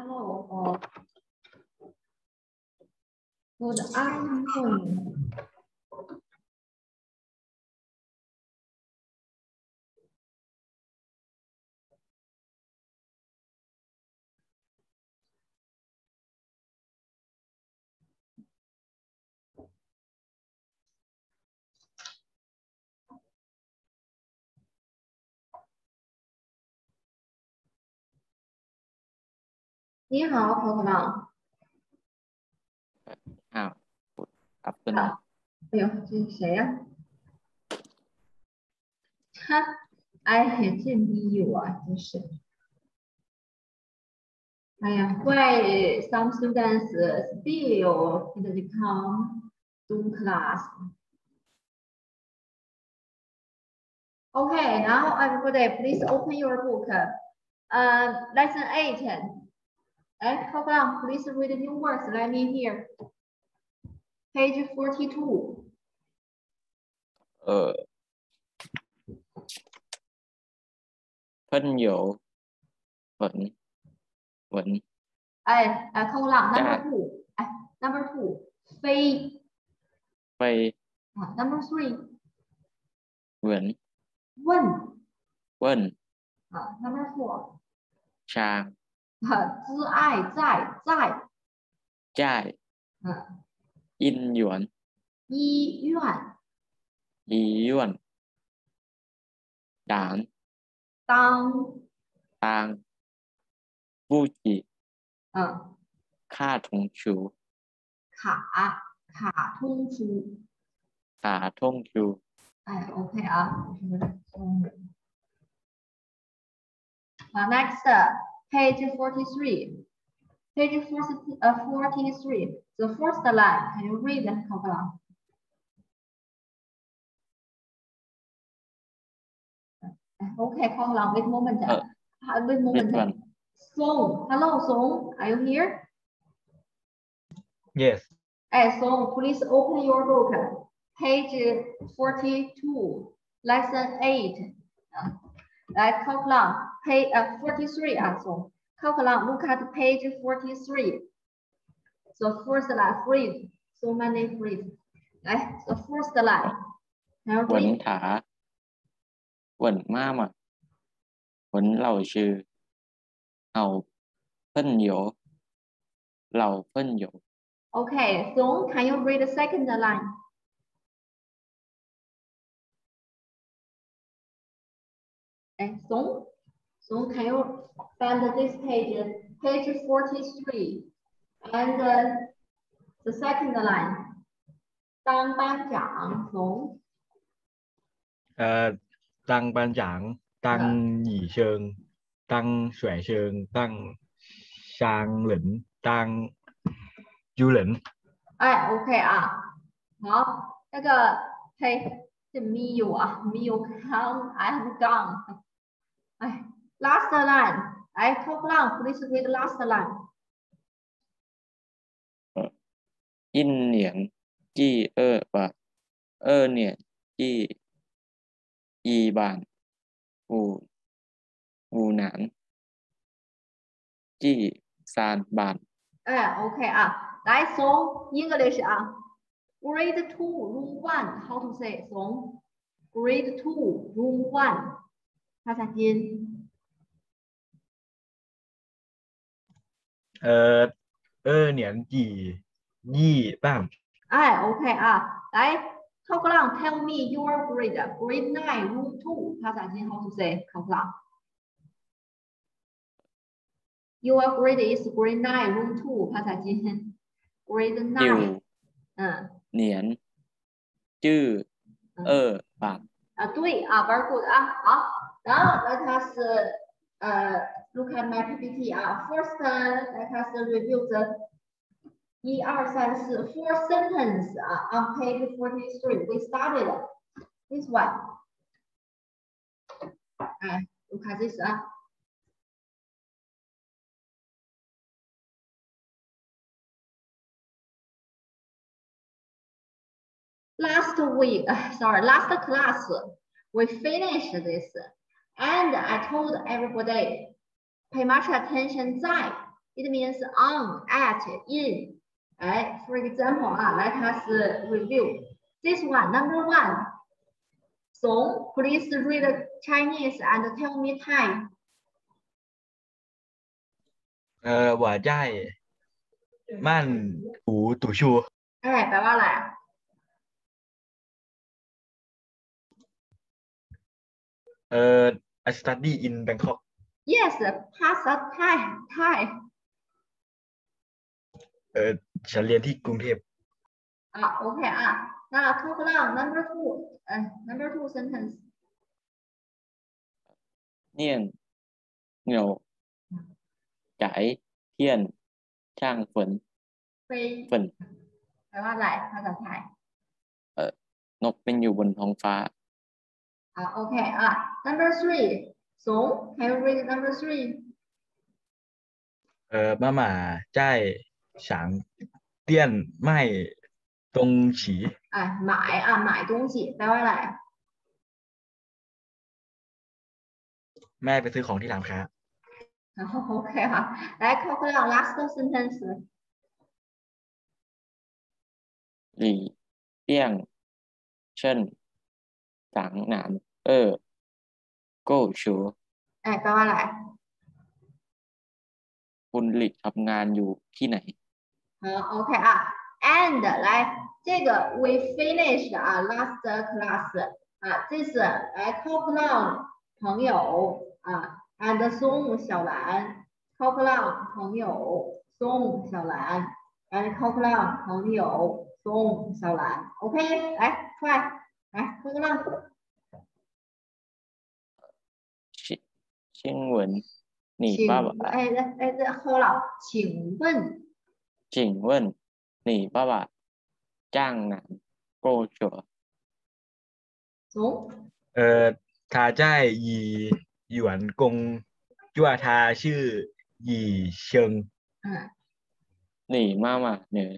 Hello. Good afternoon. 你好，可可朗。 好，อับดุล好。哎呦，这是谁呀？哈，哎呀，这没有啊，真是。哎呀，why some students still didn't come to class? Okay, now everybody, please open your book. Lesson 8. 哎，可可朗 please read new words. Let me hear. Page 42. 朋友文哎，可可朗 number 2. 哎 ，number 2. 飞。 飞 number 3. เหมือน问。 问 number 4. ช้าง挚爱在。 จ่ายอินหยวน医院。 อีหยวนด่าน当。 ตางบูจิค่าทงชู卡通书。 ขาท่งชู哎 ，OK 啊，我是中文。next page 43. Page 43. The first line. Can you read, 可可朗 ？OK， 可可朗 ，wait a moment. Wait a moment. Song, hello, Song, are you here? Yes. Song, please open your book. Page 42, lesson 8. 来，可可朗 page 43 Song. 可可朗 look at page 43. The first line, phrase, so many phrases. 来 the first line. Can you เหวิน read? ถาเหวินมามาเหวินเหล่าชื่อเอาเพิ่นโหยเหล่าเพิ่นโหย Okay, Song, can you read the second line? Song, can you find this page, page 43, and the second line? 当班长 Song. 当班长当乙生当甩生当商人当ยูเหริน OK 啊，好，那个嘿，这没有康 I'm gone。last line，top line please read last line。 อินเหนียงจี้บาเหนียงจี้อีบานอูหนานจี้ซานบาน OK 啊，来从 English 啊 ，Grade 2 Room 1 How to say 从 Grade 2 Room 1ภาษาจีน年纪一半 OK 啊，来 Top line tell me your grade Grade 9 Room 2ภาษาจีน How to say 考不啦 Your grade is grade 9 room 2ภาษาจีน grade 9เหนียนจื้อบาน对啊 very good 啊好然后 let us look at my PPT first let us review the 1 2 3 4 4 sentence on page 43 we started this one look at this last class, we finished this, and I told everybody, pay much attention 在 It means on, at, in. 哎 ，for example 啊，来它是 review. This one, number one. Song, please read Chinese and tell me Thai. 我在曼谷读书。 哎，แปลว่าอะไร I study in Bangkok. Yes, ภาษาไทย Thai. ฉันเรียนที่กรุงเทพโอเคอ่ะ那ข้างล่าง number two number two sentence 念牛仔天ช่างฝน飞ฝนแปลว่าอะไรภาษาไทยนกเป็นอยู่บนท้องฟ้าโอเคอ่ะ number three สง can you read number three 妈妈在想店卖东西。 买东西แปลว่าอะไรแม่ไปซื้อของที่ร้านค้าโอเคค่ะ来ข้างล่าง last sentence หลี่เตี้ยงเช่นสางหนานโก้ชูแปลว่าอะไรคุณหลีทำงานอยู่ที่ไหนโอเคอ่ะ and 来这个 we finished last class 这是talk long 朋友and 松小兰 talk long 朋友松小兰 and talk long 朋友松小兰 OK 来 try 来 talk long 请问你爸爸这后了请问你爸爸จ้างหนังโกชัว松他在以员工ว่า他ชื่อหยี่เชิง你妈妈呢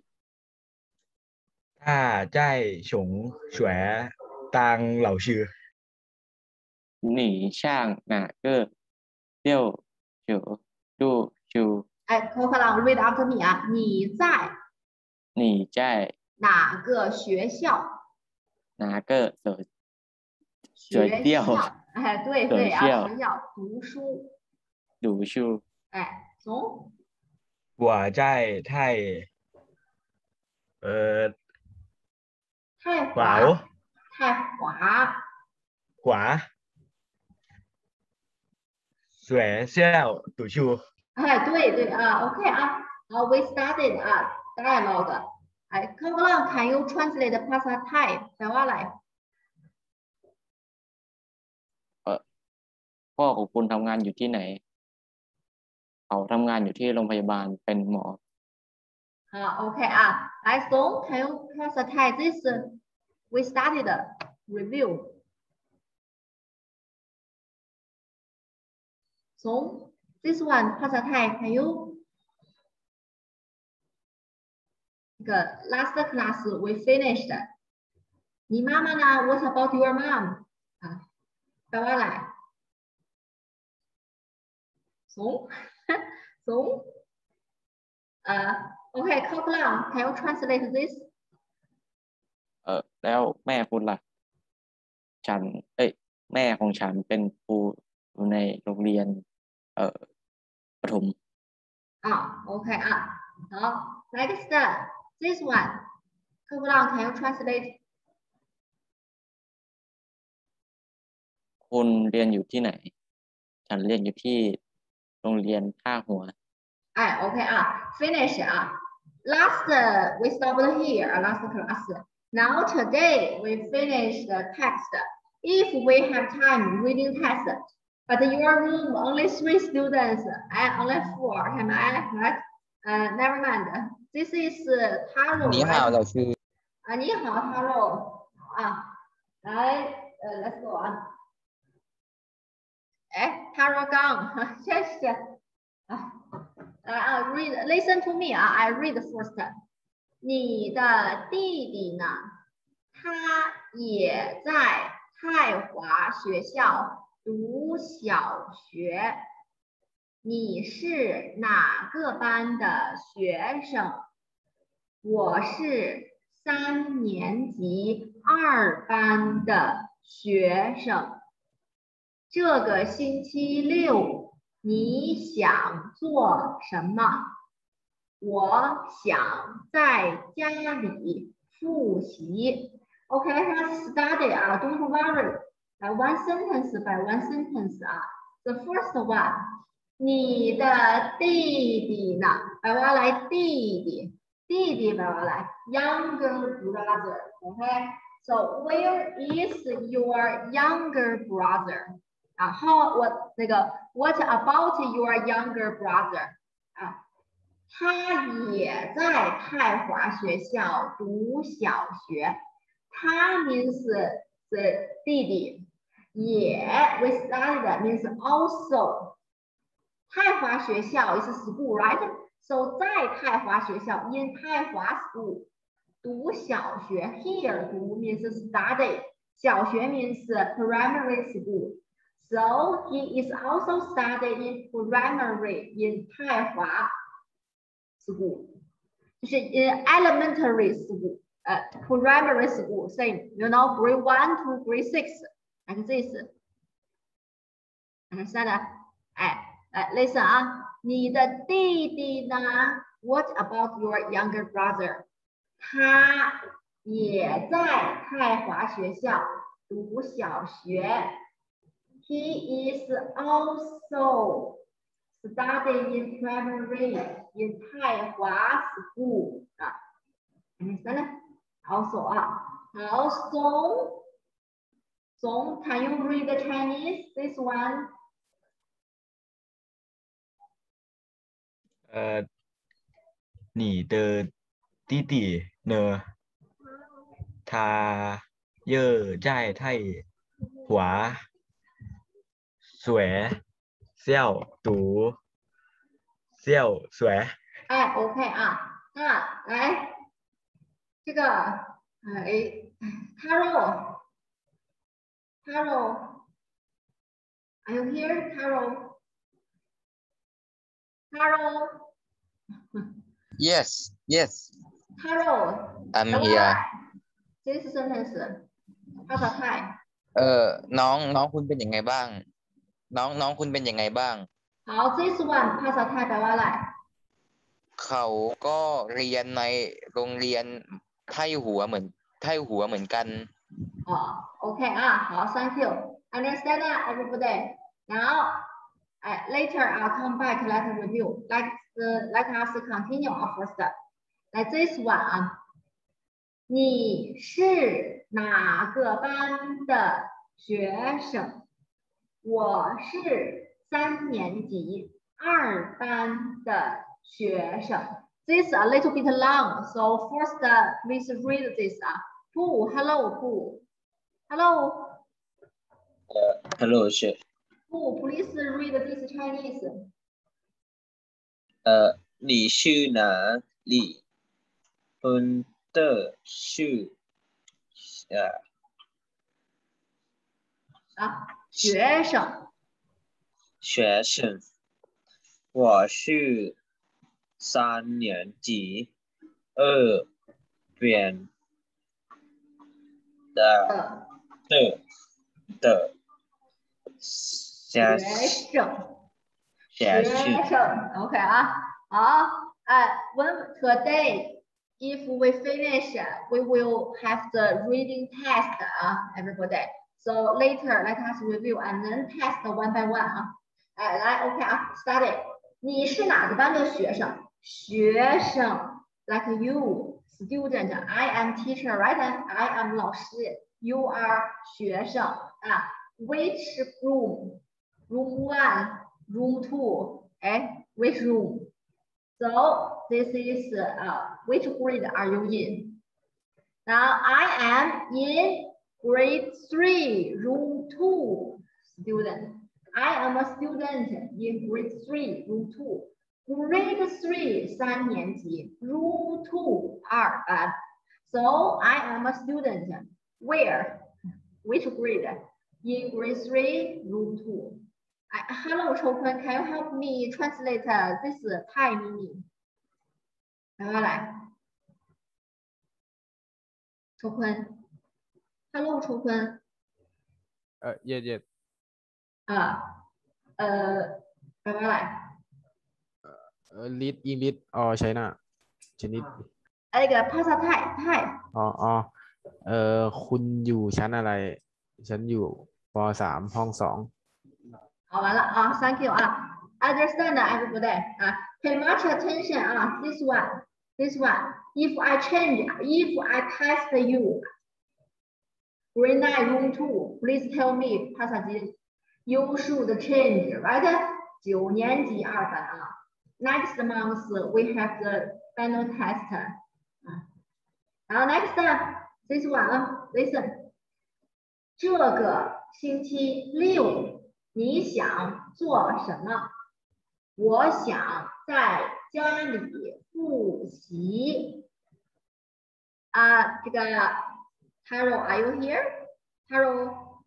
他在熊学当老师你上哪个六九住书 talk long read after me 你在哪个学校哪个学校对学校读书从我在泰华学校读书对OK we started dialogue Come along can you translate ภาษาไทยแปลว่าอะไรพ่อของคุณทำงานอยู่ที่ไหนเขาทำงานอยู่ที่โรงพยาบาลเป็นหมอ OK so can you ภาษาไทย this we started review so this one ภาษาไทย can you 这个 last class we finished 你妈妈呢 What about your mom แปลว่าอะไรสงOkay ข้างล่าง can you translate this แล้วแม่คุณล่ะแม่ของฉันเป็นครูอยู่ในโรงเรียนประถม OK 好 next this one ข้างล่าง can you translate คุณเรียนอยู่ที่ไหนฉันเรียนอยู่ที่โรงเรียนท่าหัว OK finish last we stopped here last class now today we finish the text if we have time reading text but your room only 3 students and only 4 am I right never mind this is Taro 你好老师你好 Taro 来let's go on Taro Gang 谢谢read listen to me I read first 你的弟弟呢他也在泰华学校读小学你是哪个班的学生？我是3年级2班的学生。这个星期六你想做什么？我想在家里复习。OK, let us study 啊 ，don't worry. One sentence by one sentence 啊。The first one, 你的弟弟呢？白话来弟弟，弟弟白话来 younger brother. OK, so where is your younger brother? 啊，what about your younger brother? 啊。他也在泰华学校读小学。他 means the 弟弟，也 we studied means also。泰华学校 is school, right? So 在泰华学校 in 泰华 school 读小学 here 读 means study， 小学 means primary school. So he is also studying primary in 泰华。school 就是 in elementary school, primary school, same, you know, grade 1 to grade 6, like this. Understand? listen 啊，你的弟弟呢 ？What about your younger brother? 他也在泰华学校读小学。He is also studying in primary in 泰华 school 啊 ，understand? Also 啊，好 ，Song, can you read the Chinese? This one. 你的弟弟呢？他也在泰华学校读小学。 哎 ，OK 啊，那来这个Carol, are you here, Carol? Yes. Carol, I'm here. this sentence ภาษาไทยน้องคุณเป็นยังไงบ้าง น้องคุณเป็นยังไงบ้าง好 this one ภาษาไทยแปลว่าอะไรเขาก็เรียนในโรงเรียนไทหัวเหมือนกันอ๋อ OK อ่ะ好 thank you understand that everybody now later I'll come back let's review let us continue our first like this one 啊你是哪个班的学生？我是3年级2班的学生。This a little bit long, so first please read this. Pooh, hello, Pooh. Hello. Hello, sir. Pooh, please read this Chinese. 你是哪里分的是学生。 学生，我是3年级2班的学生 OK 啊，好，when today if we finish we will have the reading test everybody. So later let us review and then test one by one 来 OK study. 你是哪个班的学生？学生 like you, student. I am teacher, right? I am 老师。You are 学生Which room? Room 1, room 2. Which room? So this is which grade are you in? Now I am in grade 3, room 2 student. I am a student in grade 3, room 2. Grade 3 3年级 room 2 2班 So I am a student. Where? Which grade? In grade 3, room 2. Hello, 秋坤 ，Can you help me translate this Thai meaning？ 来吧，来，秋坤 ，Hello， 秋坤。 yes 来吧，来。 read English or China ชนิด那个ภาษาไทยคุณอยู่ชั้นอะไรฉันอยู่ป.3 ห้อง 2 好，完了啊 ，Thank you 啊 ，Understand everybody 啊 ，Pay much attention 啊 ，this one. If I test you, grade 9 room 2, please tell me ภาษาจีน you should change, right? 9年级2班啊 ，next month we have the final test 啊，然后 next this one 啊 ，listen， 这个星期六。你想做什么？我想在家里复习。这个 Taro, are you here? Taro.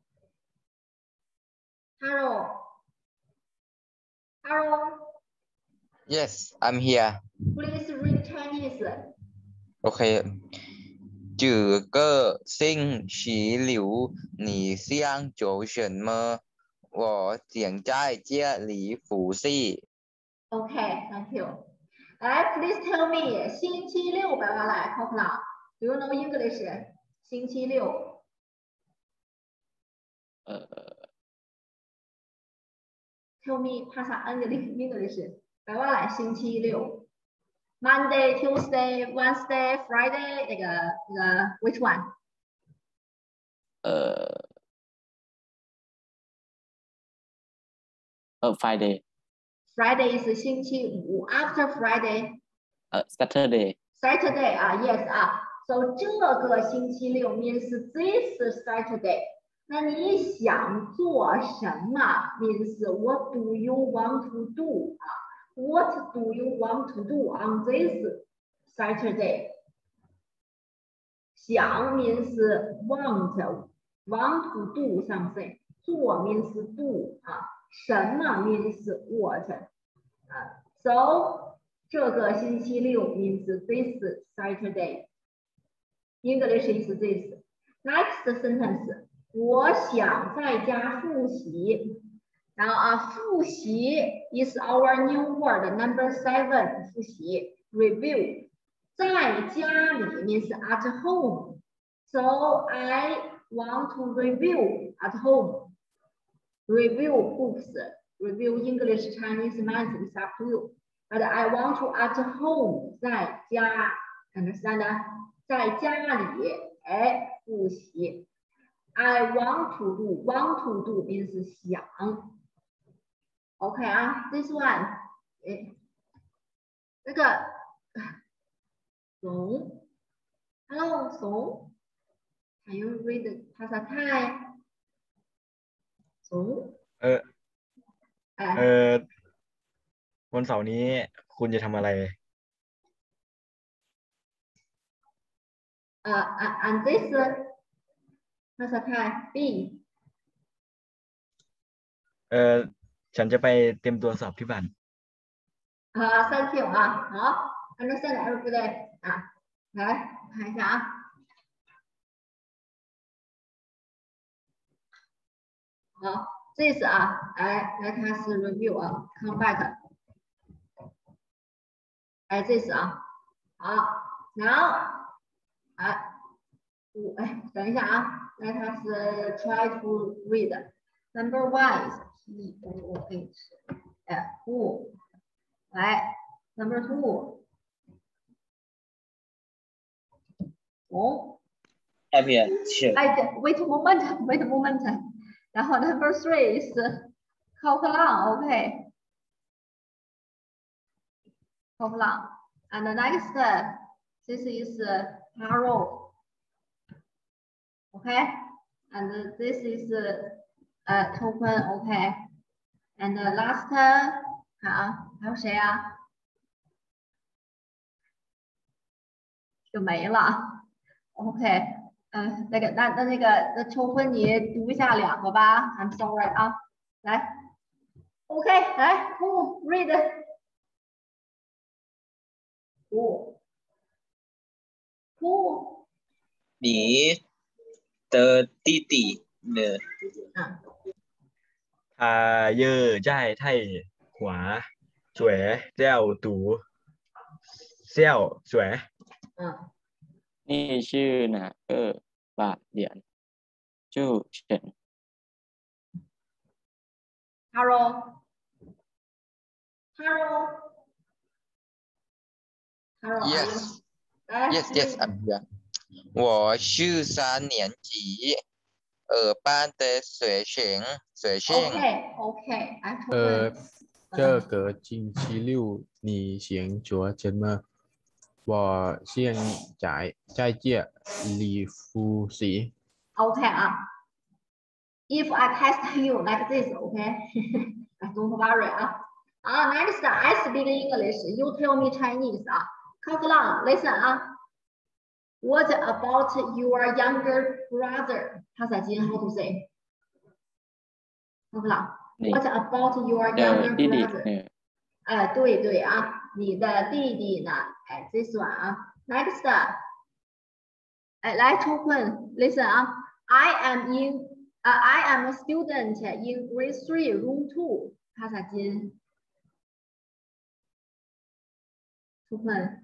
Yes, I'm here. Please read Chinese. Okay. 这个星期六你想做什么？我想在家里复习。 Okay, thank you. 来 ，please tell me， 星期六白话来 ，talk now. Do you know English？ 星期六。Tell me ภาษาอังกฤษ English 白话来，星期六。Monday, Tuesday, Wednesday, Friday， 那个 which one？ Friday. Friday 是星期五 ，after Friday。 Saturday. Saturday 啊 ，yes 啊 ，so 这个星期六 means this Saturday。那你想做什么 means what do you want to do 啊 ？What do you want to do on this Saturday？ 想 means want to do something， 做 means do 啊，什么 means what 啊 ，so 这个星期六 means this Saturday。English is this. Next sentence， 我想在家复习。然后复习 is our new word number 7， 复习 review。在家里 means at home. So I want to review at home. Review books, review English, Chinese, Math is up to you. But I want to at home 在家 ，understand？ 在家里复习。I want to do means 想。OK 啊 ，this one， 这个怂 ，Hello 怂 ，Can you read ภาษาไทย怂วันเสาร์นี้คุณจะทำอะไร and this ภาษาไทย B ฉันจะไปเตรียมตัวสอบที่บ้าน thank you 啊，好 ，understand everybody 啊，来看一下啊。好，这次啊，来它是 review 啊 ，come back。这次啊，好，然后等一下啊，来它是 try to read。Number 1 is POH， who， 来 ，Number 2， I'm here. wait a moment。然后 Number 3 is 靠克浪 ，OK。靠克浪 ，and the next this is Taro， OK。and this is token OK。and the last 看啊，还有谁啊？就没了 ，OK。那秋坤你读一下2个吧 ，I'm sorry 啊，来 Okay, 来 ，Who read? Who? 你的弟弟呢？ 他也在泰华学校读小学。 你是哪个法院？就选 Harold. Yes. Yes, I'm here. 我是3年级2班的学生。 Okay. 这个星期六你想做什么？我现在在这里复习。 Okay 啊。If I test you like this, okay? Don't worry 啊。Next, I speak English. You tell me Chinese 啊。Coughlin, listen 啊。What about your younger brother? 他在今 how to say? Coughlin, what about your younger brother? 对啊，你的弟弟呢？this one 啊。Next, 来抽困 listen 啊。I am a student in grade 3, room 2. 他在今抽困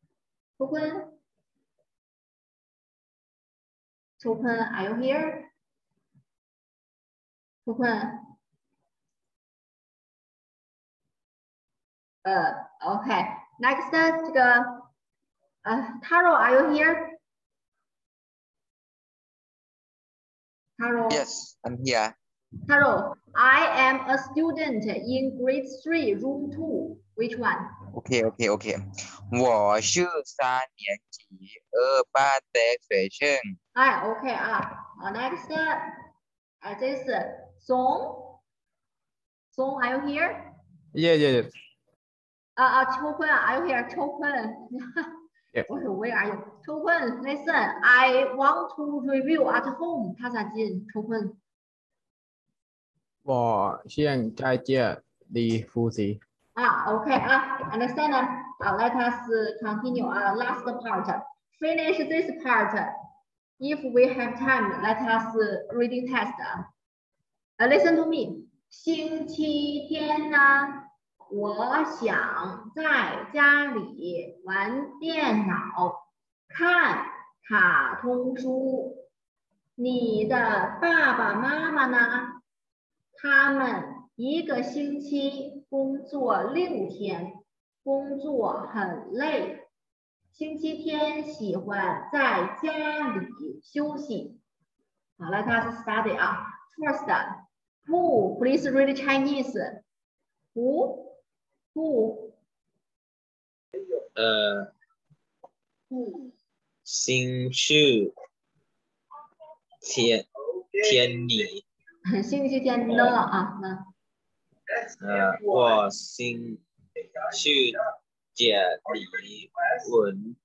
are you here? 抽困OK. Next 这个Taro, are you here? Taro. Yes, I'm here. Taro, I am a student in grade 3, room 2. Which one? OK. 我是3年级2班的学生。 OK 啊。Next, this Song, are you here? Yeah. 秋坤 are you here? 秋坤 Yeah. Where are you? 秋坤 listen, I want to review at home. 他在进秋坤。 我现在这里复习。 OK 啊 understand? Let us continue last part. Finish this part. If we have time, let us reading test. Listen to me. 星期天呢，我想在家里玩电脑，看卡通书。你的爸爸妈妈呢？他们一个星期工作6天，工作很累。星期天喜欢在家里休息。好了，他是 study 啊。First, who please read Chinese? Who? 星期天你。 星期天呢啊呢。 我星期家里玩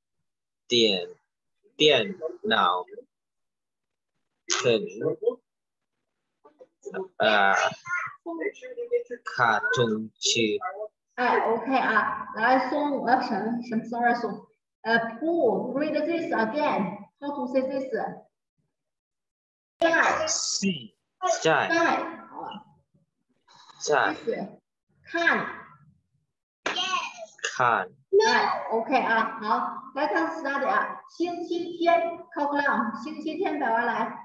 电脑，卡通剧。 OK 啊，来松什么 sorry 松，Who read this again? How to say this? 在看。OK 啊，好，来看 study 啊，星期天 calculate， 星期天表完来。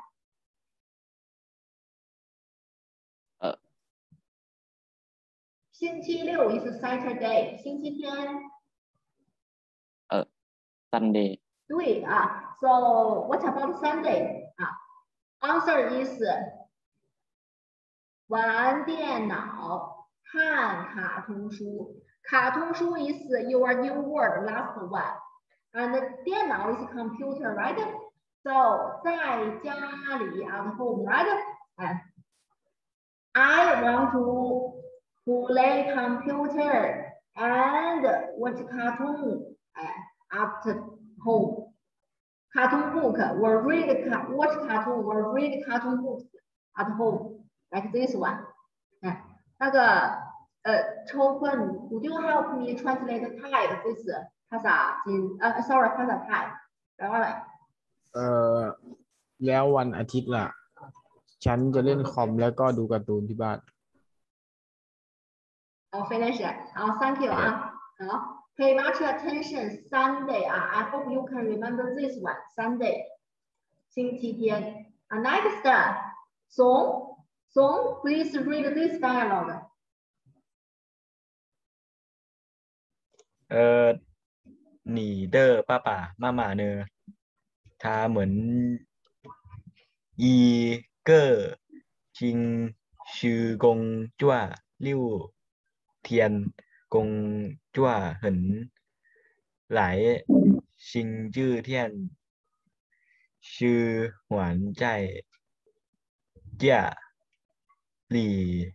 星期六 is Saturday， 星期天。 Sunday。 对啊 ，So what about Sunday 啊 ？Answer is 玩电脑、看卡通书。卡通书 is your new word, last one. And 电脑 is computer, right? So 在家里 at home, right? I want to play computer and watch cartoon at home. Cartoon book or watch cartoon or read cartoon books at home, like this one. 那个抽分 ，Would you help me translate Thai 这是ภาษาจีนsorry ภาษาไทยแปลว่าอะไรแล้ววันอาทิตย์ล่ะ ฉันจะเล่นคอมแล้วก็ดูการ์ตูนที่บ้าน finish it thank you 好 pay much attention Sunday I hope you can remember this one Sunday 星期天next 松 please read this dialogue 你的爸爸妈妈呢？他们一个星期工作6天，工作很累，星期天喜欢在家里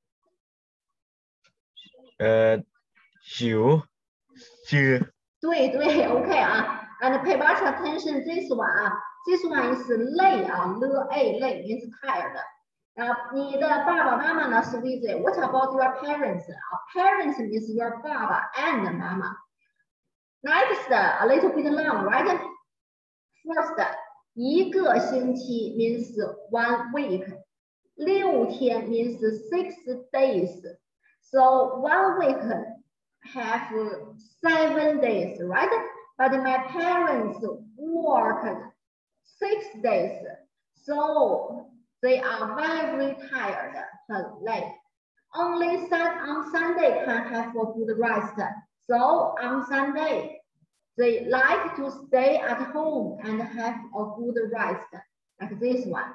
休息。 对 OK and pay much attention this one this one is 累累 means tired 你的爸爸妈妈呢是 with what about your parents parents means your 爸爸 and 妈妈 next a little bit long right first 一个星期 means 1 week 6天 means 6 days so 1 week have 7 days, right? But my parents worked 6 days, so they are very tired, 很累. Only on Sunday can have a good rest. So on Sunday, they like to stay at home and have a good rest, like this one.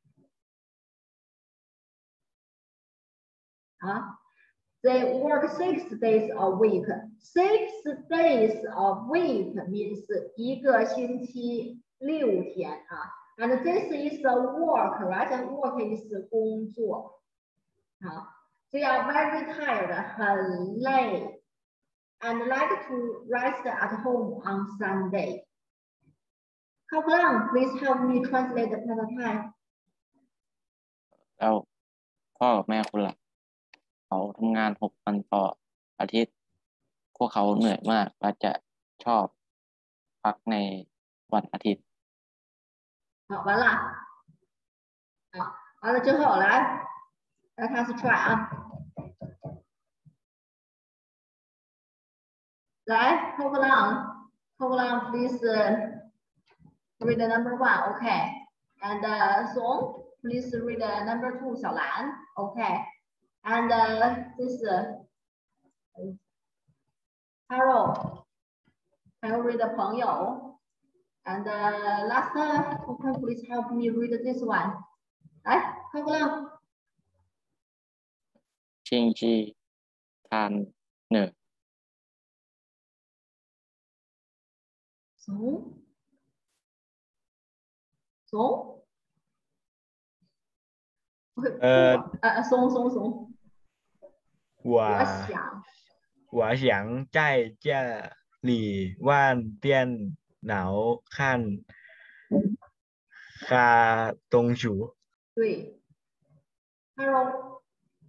They work 6 days a week. 6 days a week means 一个星期6天And this is a work, right? And work is 工作They are very tired, 很累 and like to rest at home on Sunday. How long? Please help me translate the Thai. แล้วพ่อกับแม่คุณล่ะเขาทำงาน6 วันต่ออาทิตย์พวกเขาเหนื่อยมากและจะชอบพักในวันอาทิตย์好，完了。完了之后来他是 try 来 hold on please read the number 1 okay and Song please read the number 2 小兰 okay and this Carol can you read 朋友 and last okay please help me read this one 来 hold on 星期天呢松我想在家里玩电脑看卡通书对 Hello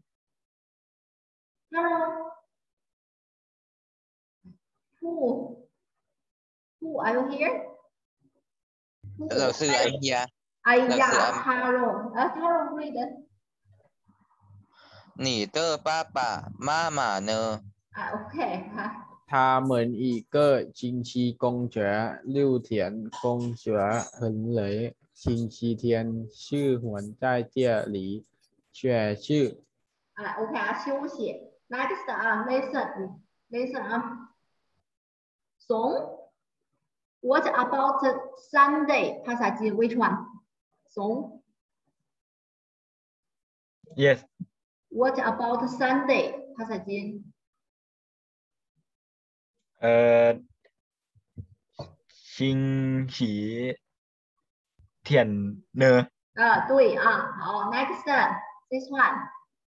Who are you here? Giáo sư anh Gia. Carol. Carol read it. 你的爸爸妈妈呢 ？OK 他们一个星期工作6天，工作很累，星期天喜欢在家里学习。 OK 休息。Next listen 松 What about Sunday ภาษาจีน which one 松 Yes What about Sunday ภาษาจีน星期天呢对好 Next this one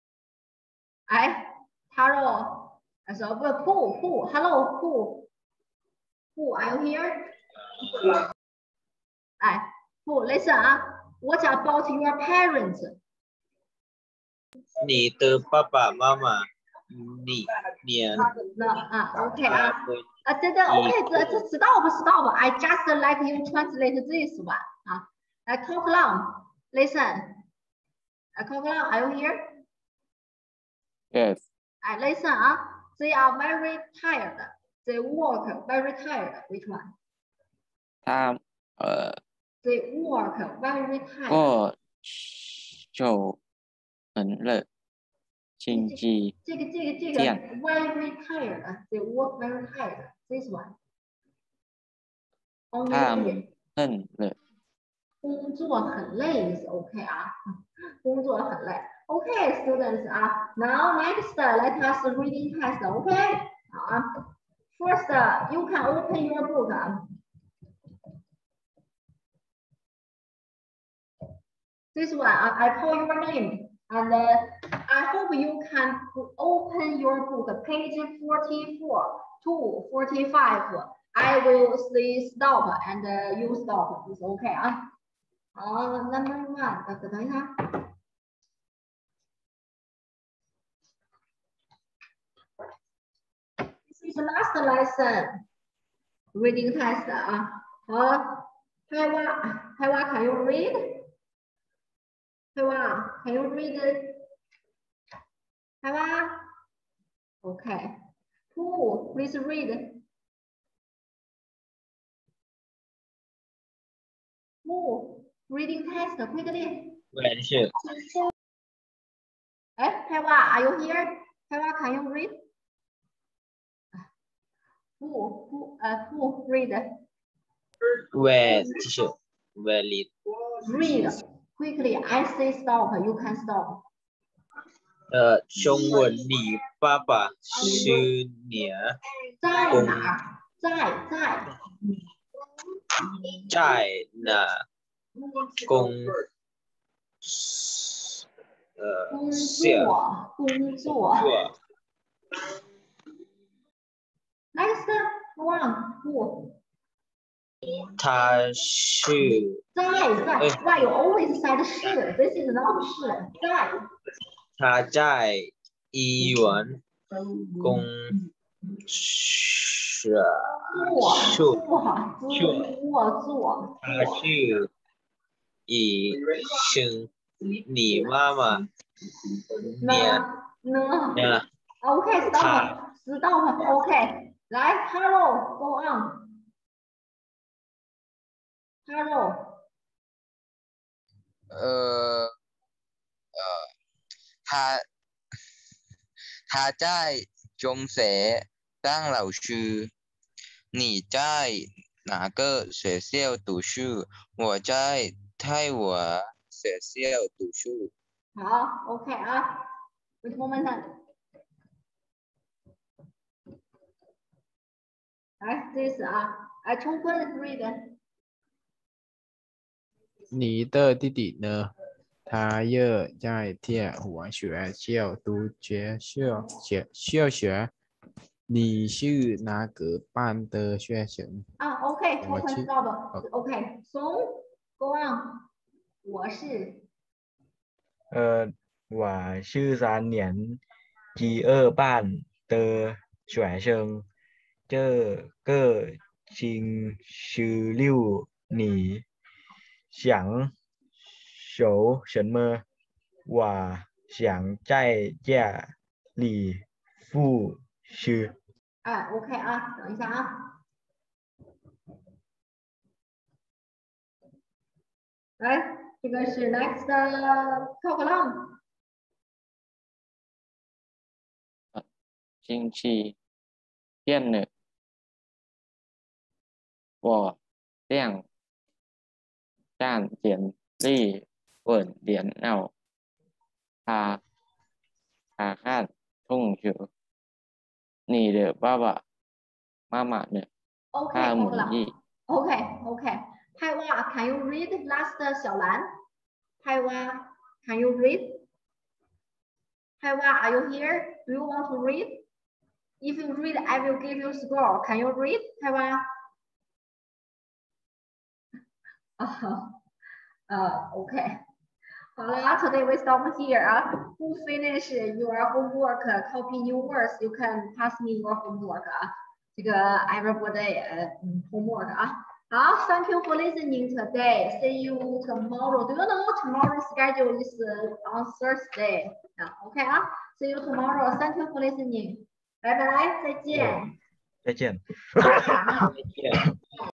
Carol Pooh Hello Pooh are you here Pooh listen What about your parents 你的爸爸妈妈你年 OK 对对 OK， 这 stop。I just let you translate this one 来 talk long listen。talk long are you here？ Yes. Listen they are very tired. They work very tired. Which one? 他 They work very ก็ tired. 就很累，星期这个天 very tired. They work very tired. This one. 他们很累。 工作很累 is OK 工作很累。OK, students now next let us reading test. OK first you can open your book. This one I call your name and I hope you can open your book page 44 to 45. I will say stop and you stop. It's OK number one. 等一下。This is the last lesson. Reading test 好 Haiwa, can you read? Haiwa, can you read it? Haiwa? Okay. Who, please read. Who? Reading test quickly. 文是 Haiwa, are you here? Haiwa, can you read? Who read? where teacher where lead Read quickly. I say stop. You can stop. 中文你爸爸是你在公哪儿？ 在哪工工作。Next one. Who? 他是在 Why you always said 是 This is not 是在。 他在医院工作，他是医生，你妈妈呢 ？OK stop OK 来 Hello go on Hello 他在中学当老师。你在哪个学校读书？我在泰华学校读书。 好 OK Wait a moment 来这是重复 read 你的弟弟呢？他也在天华学校读小学。你是哪个班的学生 ？OK， 我知道了。OK， 从 go on， 我是。 我是3年级2班的学生。这个星期六你想做什么？我想在家里复习。 OK 等一下来，这个是 next talk long。 星期天呢，我想站简历问联络他看同学。你的爸爸妈妈呢？他满意。 OK Haiwa, can you read last 小兰 Haiwa, can you read? Haiwa, are you here? Do you want to read? If you read, I will give you score. Can you read, Haiwa? OK 好了 ，Today we stop here 啊。Who finish your homework? Copy new words. You can pass me your homework 啊。这个 everybody homework 啊。好 ，Thank you for listening today. See you tomorrow. Do you know tomorrow's schedule is on Thursday? 啊 ，OK 啊。See you tomorrow. Thank you for listening. 拜拜，再见。 再见。